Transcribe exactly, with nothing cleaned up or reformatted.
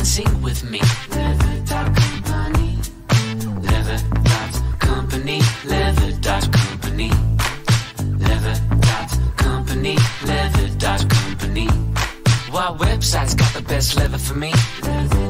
sing with me. Leather dot company. Leather dot company. Leather dot company. Leather dot company. Leather dot company. What website's got the best leather for me? Leather